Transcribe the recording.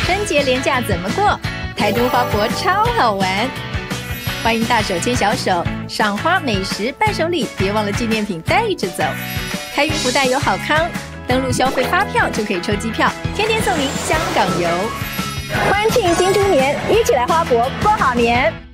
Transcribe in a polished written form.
春节连假怎么过？台东花博超好玩，欢迎大手牵小手，赏花、美食、伴手礼，别忘了纪念品带着走。开运福袋有好康，登录消费发票就可以抽机票，天天送您香港游。欢庆金猪年，一起来花博过好年！